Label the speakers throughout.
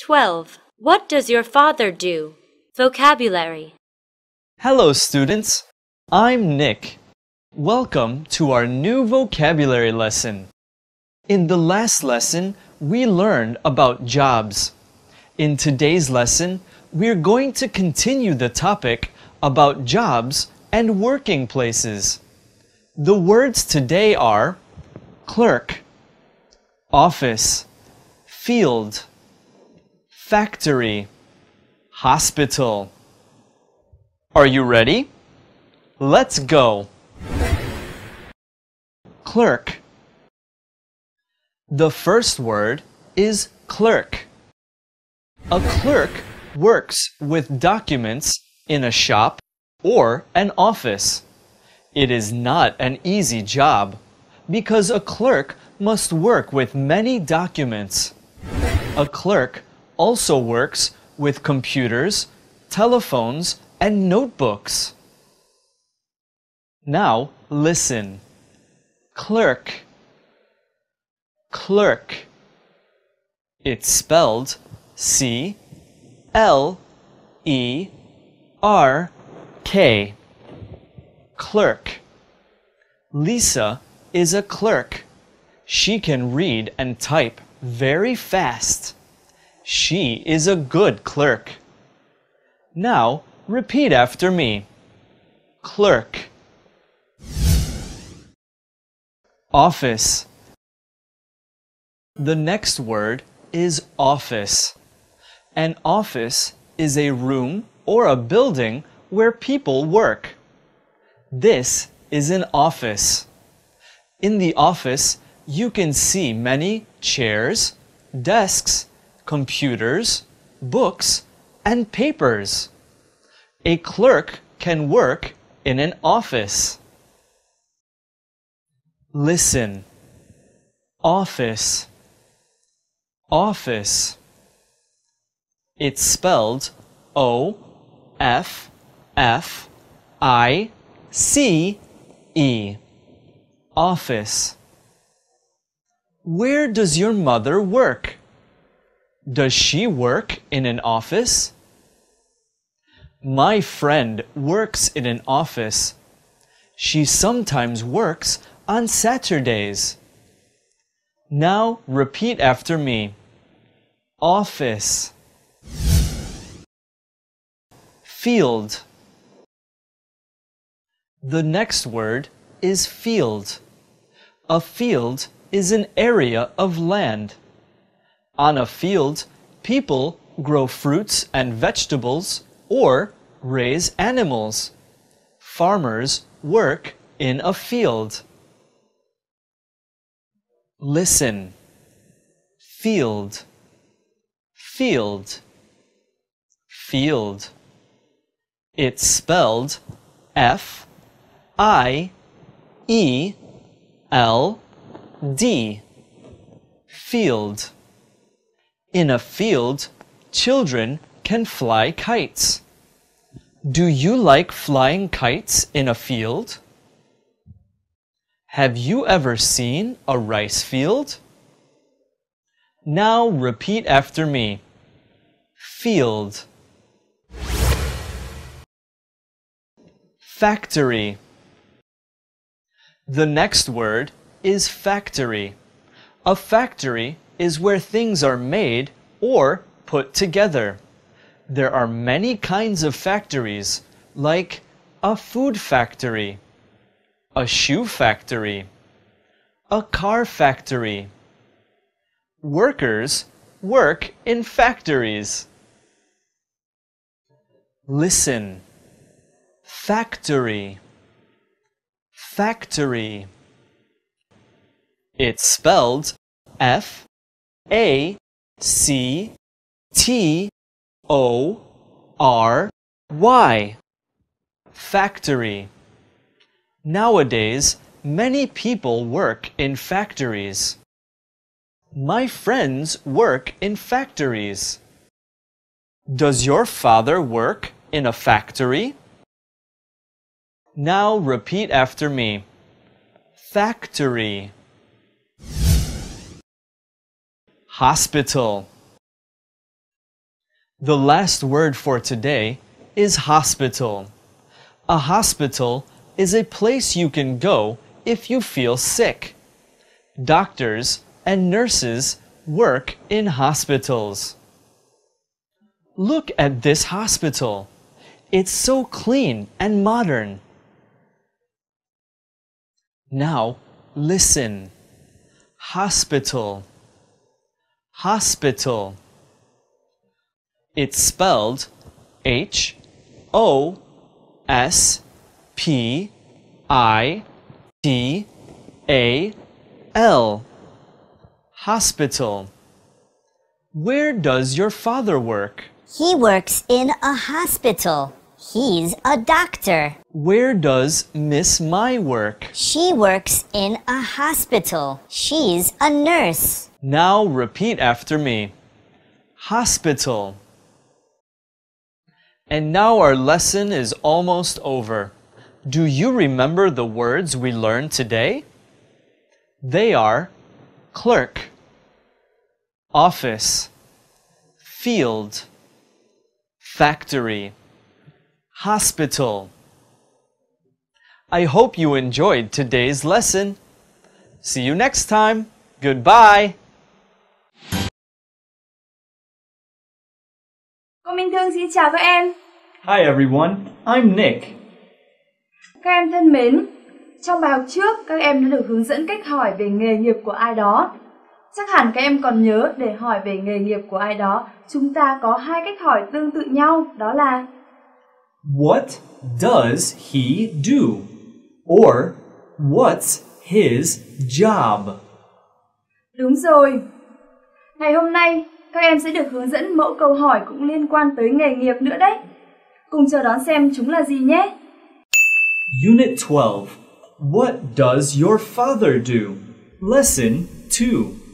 Speaker 1: 12. What does your father do? Vocabulary.
Speaker 2: Hello students, I'm Nick. Welcome to our new vocabulary lesson. In the last lesson, we learned about jobs. In today's lesson, we're going to continue the topic about jobs and working places. The words today are clerk, office, field, factory, hospital. Are you ready? Let's go. Clerk. The first word is clerk. A clerk works with documents in a shop or an office. It is not an easy job because a clerk must work with many documents. A clerk also works with computers, telephones, and notebooks. Now listen. Clerk. Clerk. It's spelled C-L-E-R-K. Clerk. Lisa is a clerk. She can read and type very fast. She is a good clerk. Now repeat after me. Clerk. Office. The next word is office. An office is a room or a building where people work. This is an office. In the office, you can see many chairs, desks, computers, books, and papers. A clerk can work in an office. Listen. Office. Office. It's spelled O-F-F-I-C-E. Office. Where does your mother work? Does she work in an office? My friend works in an office. She sometimes works on Saturdays. Now repeat after me. Office. Field. The next word is field. A field is an area of land. On a field, people grow fruits and vegetables or raise animals. Farmers work in a field. Listen. Field. Field. Field. It's spelled F-I-E-L-D. Field. In a field, children can fly kites. Do you like flying kites in a field? Have you ever seen a rice field? Now repeat after me. Field. Factory. The next word is factory. A factory is where things are made or put together. There are many kinds of factories, like a food factory, a shoe factory, a car factory. Workers work in factories. Listen. Factory. Factory. It's spelled F-A-C-T-O-R-Y. Factory. Nowadays, many people work in factories. My friends work in factories. Does your father work in a factory? Now repeat after me. Factory. Hospital. The last word for today is hospital. A hospital is a place you can go if you feel sick. Doctors and nurses work in hospitals. Look at this hospital. It's so clean and modern. Now, listen. Hospital. Hospital. It's spelled Hospital. Hospital. Where does your father work?
Speaker 3: He works in a hospital. He's a doctor.
Speaker 2: Where does Miss Mai work?
Speaker 3: She works in a hospital. She's a nurse.
Speaker 2: Now repeat after me. Hospital. And now our lesson is almost over. Do you remember the words we learned today? They are clerk, office, field, factory, hospital. I hope you enjoyed today's lesson. See you next time. Goodbye.
Speaker 4: Cô Minh Thương xin chào các em.
Speaker 2: Hi everyone, I'm Nick.
Speaker 4: Các em thân mến, trong bài học trước các em đã được hướng dẫn cách hỏi về nghề nghiệp của ai đó. Chắc hẳn các em còn nhớ để hỏi về nghề nghiệp của ai đó, chúng ta có hai cách hỏi tương tự nhau, đó là
Speaker 2: What does he do? Or what's his job?
Speaker 4: Đúng rồi. Ngày hôm nay, các em sẽ được hướng dẫn mẫu câu hỏi cũng liên quan tới nghề nghiệp nữa đấy. Cùng chờ đón xem chúng là gì nhé.
Speaker 2: Unit 12. What does your father do? Lesson 2.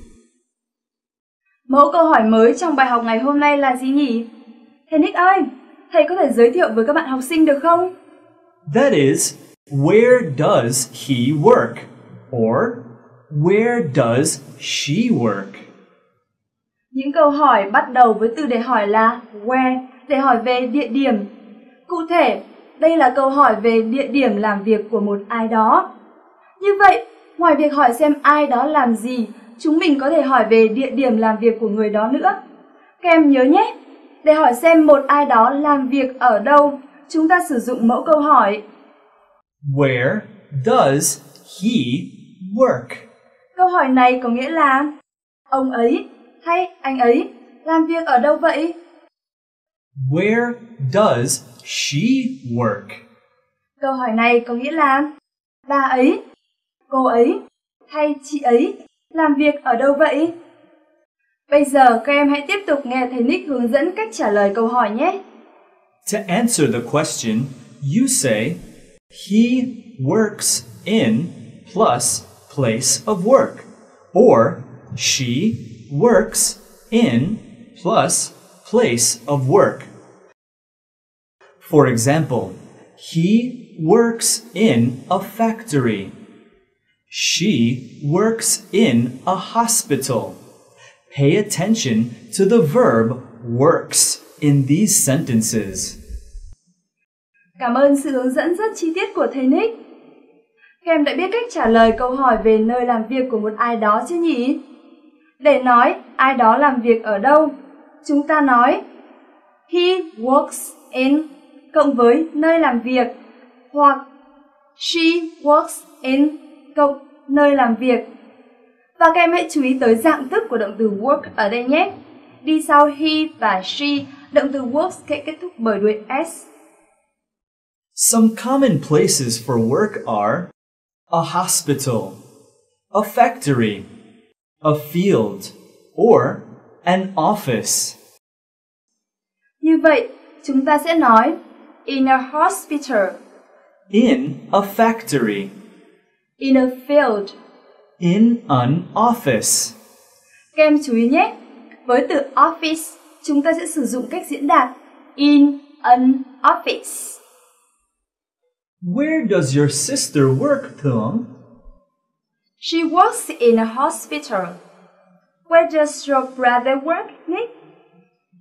Speaker 4: Mẫu câu hỏi mới trong bài học ngày hôm nay là gì nhỉ? Thầy Nick ơi, thầy có thể giới thiệu với các bạn học sinh được không?
Speaker 2: That is, where does he work? Or where does she work?
Speaker 4: Những câu hỏi bắt đầu với từ để hỏi là where, để hỏi về địa điểm. Cụ thể, đây là câu hỏi về địa điểm làm việc của một ai đó. Như vậy, ngoài việc hỏi xem ai đó làm gì, chúng mình có thể hỏi về địa điểm làm việc của người đó nữa. Các em nhớ nhé, để hỏi xem một ai đó làm việc ở đâu, chúng ta sử dụng mẫu câu hỏi
Speaker 2: Where does he work?
Speaker 4: Câu hỏi này có nghĩa là ông ấy hay anh ấy làm việc ở đâu vậy?
Speaker 2: Where does she work?
Speaker 4: Câu hỏi này có nghĩa là bà ấy, cô ấy hay chị ấy làm việc ở đâu vậy? Bây giờ các em hãy tiếp tục nghe thầy Nick hướng dẫn cách trả lời câu hỏi nhé.
Speaker 2: To answer the question, you say, he works in plus place of work, or she works in plus place of work. For example, he works in a factory. She works in a hospital. Pay attention to the verb works in these sentences.
Speaker 4: Cảm ơn sự hướng dẫn rất chi tiết của thầy Nick. Các em đã biết cách trả lời câu hỏi về nơi làm việc của một ai đó chưa nhỉ? Để nói ai đó làm việc ở đâu, chúng ta nói he works in cộng với nơi làm việc, hoặc she works in cộng nơi làm việc. Và các em hãy chú ý tới dạng thức của động từ work ở đây nhé. Đi sau he và she, động từ works sẽ kết thúc bởi đuôi s.
Speaker 2: Some common places for work are a hospital, a factory, a field, or an office.
Speaker 4: Như vậy, chúng ta sẽ nói in a hospital,
Speaker 2: In a factory,
Speaker 4: in a field.
Speaker 2: in an office.
Speaker 4: Các em chú ý nhé, với từ office, chúng ta sẽ sử dụng cách diễn đạt in an office.
Speaker 2: Where does your sister work, Thương?
Speaker 4: She works in a hospital. Where does your brother work, Nick?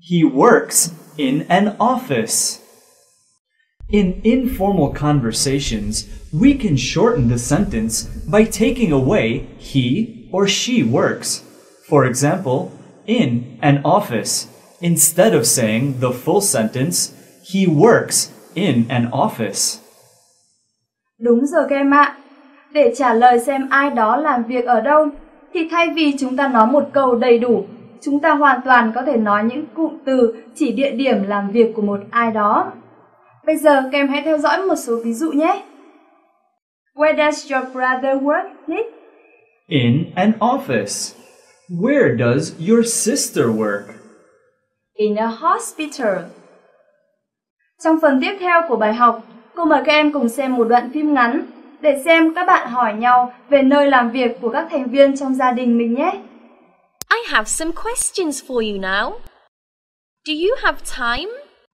Speaker 2: He works in an office. In informal conversations, we can shorten the sentence by taking away he or she works. For example, in an office. Instead of saying the full sentence, he works in an office.
Speaker 4: Đúng rồi các em ạ. Để trả lời xem ai đó làm việc ở đâu, thì thay vì chúng ta nói một câu đầy đủ, chúng ta hoàn toàn có thể nói những cụm từ chỉ địa điểm làm việc của một ai đó. Bây giờ các em hãy theo dõi một số ví dụ nhé. Where does your brother work, Nick?
Speaker 2: In an office. Where does your sister work?
Speaker 4: In a hospital. Trong phần tiếp theo của bài học, cô mời các em cùng xem một đoạn phim ngắn để xem các bạn hỏi nhau về nơi làm việc của các thành viên trong gia đình mình nhé.
Speaker 5: I have some questions for you now. Do you have time?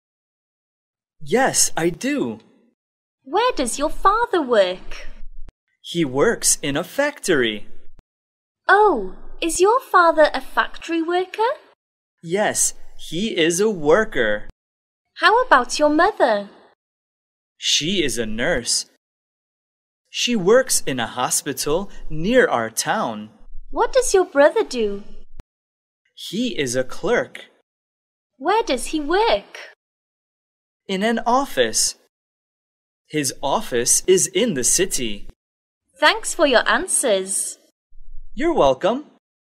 Speaker 2: Yes, I do.
Speaker 5: Where does your father work?
Speaker 2: He works in a factory.
Speaker 5: Oh, is your father a factory worker?
Speaker 2: Yes, he is a worker.
Speaker 5: How about your mother?
Speaker 2: She is a nurse. She works in a hospital near our town.
Speaker 5: What does your brother do?
Speaker 2: He is a clerk.
Speaker 5: Where does he work?
Speaker 2: In an office. His office is in the city.
Speaker 5: Thanks for your answers.
Speaker 2: You're welcome.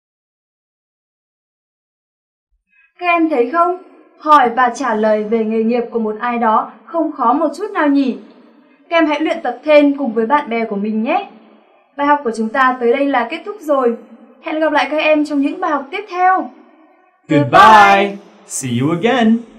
Speaker 4: Các em thấy không? Hỏi và trả lời về nghề nghiệp của một ai đó không khó một chút nào nhỉ? Các em hãy luyện tập thêm cùng với bạn bè của mình nhé. Bài học của chúng ta tới đây là kết thúc rồi. Hẹn gặp lại các em trong những bài học tiếp theo.
Speaker 2: Goodbye. See you again.